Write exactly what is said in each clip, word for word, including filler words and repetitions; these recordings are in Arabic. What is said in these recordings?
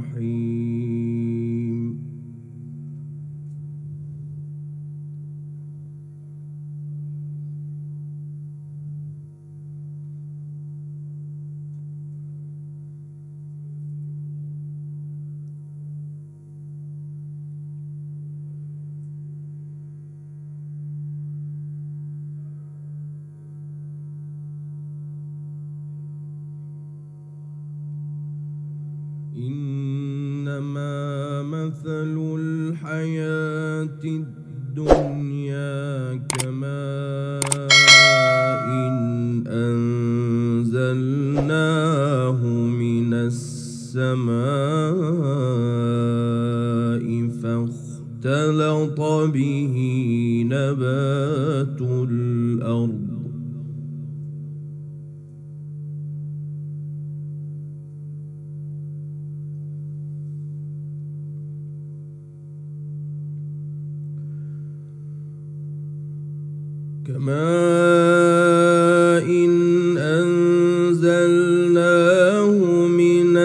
الرحيم. إنما مثل الحياة الدنيا كماء أنزلناه من السماء فاختلط به نبات الأرض كماء أنزلناه من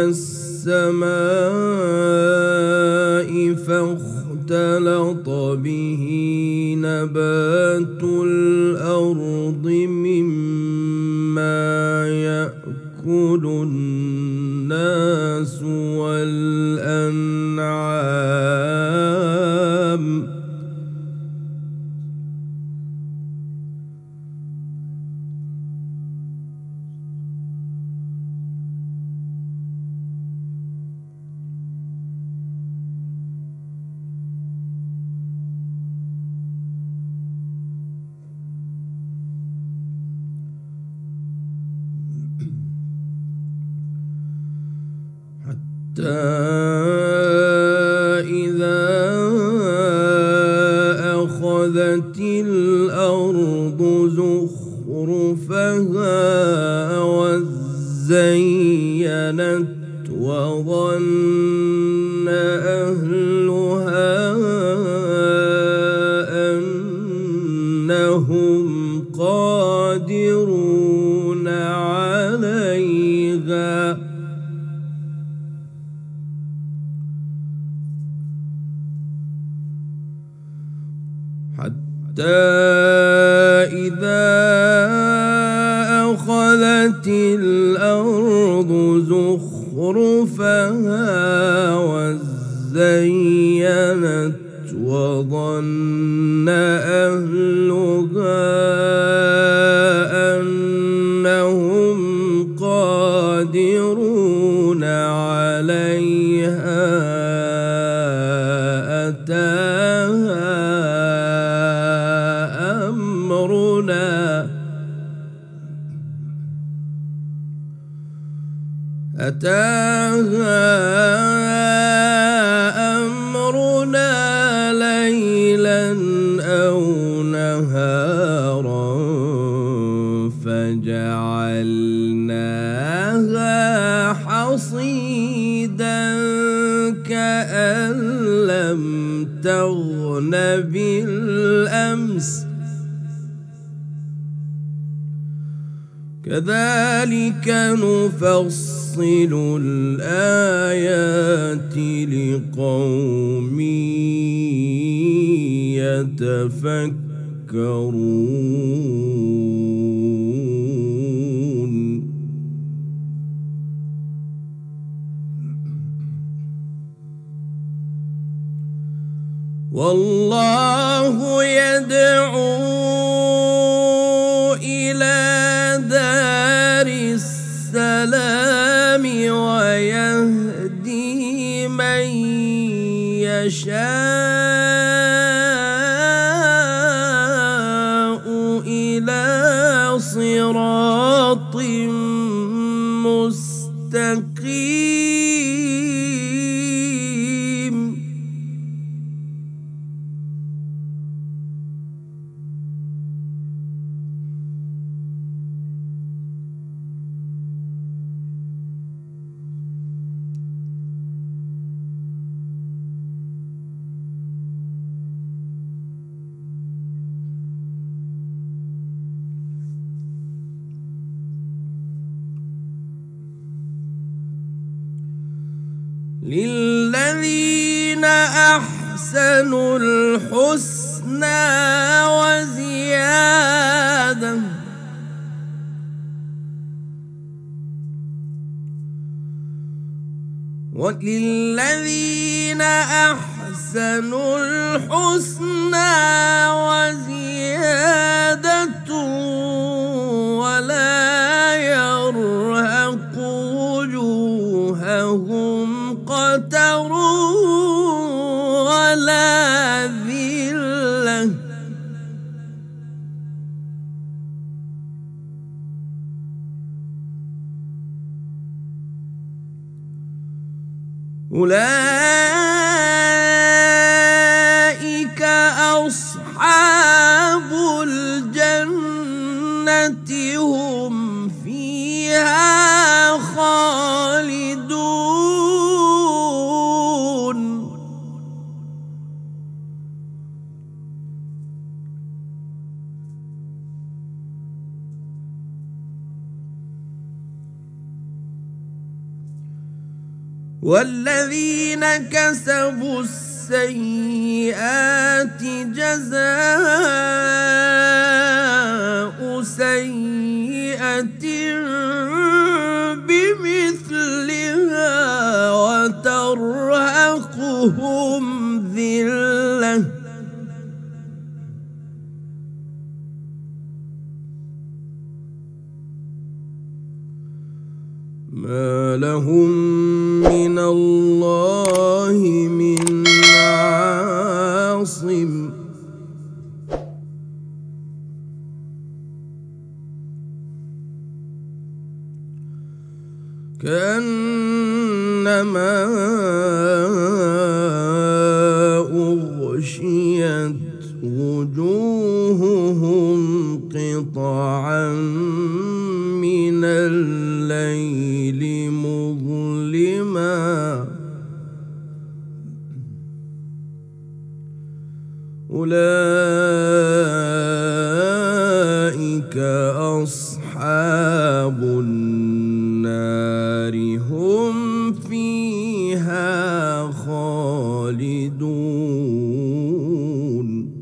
السماء فاختلط به نبات الأرض مما يأكل الناس والأنعام حتى إذا أخذت الأرض زخرفها وزينت وظن أهلها أنهم قادرون عليها حتى إذا أخذت الأرض زخرفها وزينت وظن أهلها أنهم قادرون عليها أتاها أتاها أمرنا ليلا أو نهارا فجعلناها حصيدا كأن لم تغن بالأمس كذلك نفصل الآيات لقوم يتفكرون. والله يدعو إلى دار السلام ويهدي من يشاء إلى صراط مستقيم. للذين أحسنوا الحسنى وزيادة وللذين أحسنوا الحسنى وزيادة ولا يرهق وجوههم قتر ولا ذلة أولئك أصحاب الجنة هم فيها خالدون والذين كسبوا السيئات جزاء سيئة بمثلها وترهقهم ذلة ما لهم من الله من عاصم كأنما أغشيت وجوههم قطعا من الليل مظلما أولئك أصحاب النار هم فيها خالدون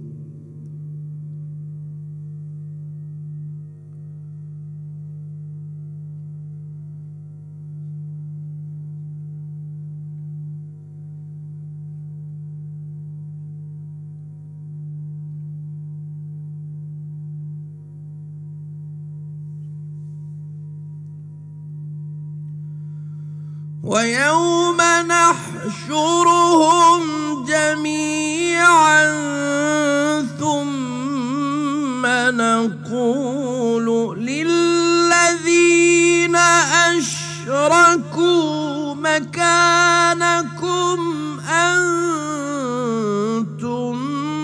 ويوم نحشرهم جميعا ثم نقول للذين أشركوا مكانكم أنتم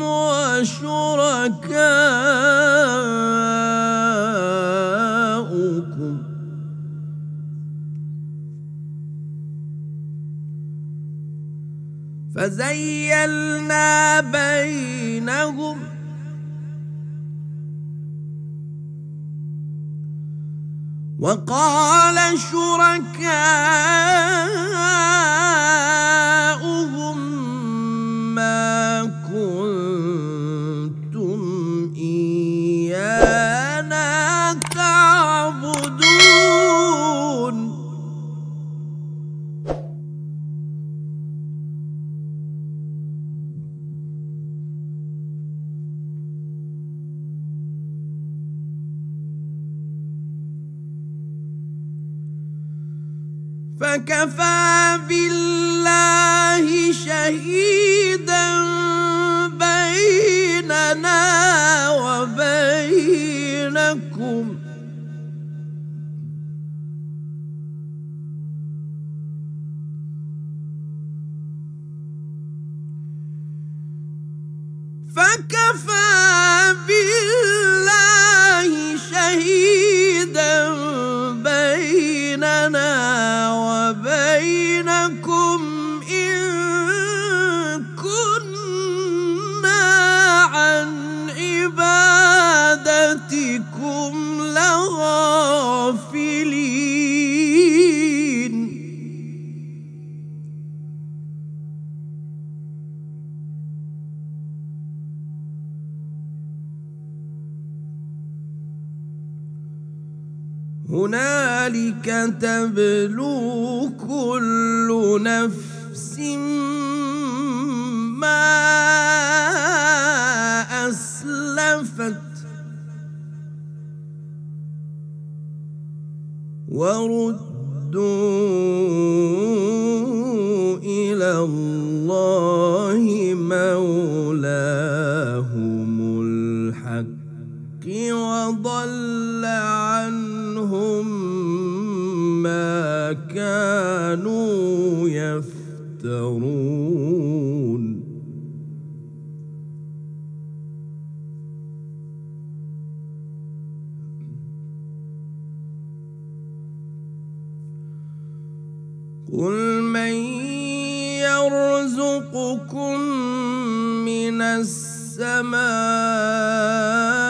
وشركاؤكم فزيلنا بينهم وقال شركاؤهم ما كنتم إيانا تعبدون فكفى بالله شهيدا بيننا وبينكم فكفى بالله شهيدا بيننا وبينكم إن كنا عن عبادتكم لغافلين هنالك تبلو كل نفس ما أسلفت وردوا إلى الله مولاهم الحق وضل عنهم ما كانوا يفترون قل من يرزقكم من السماء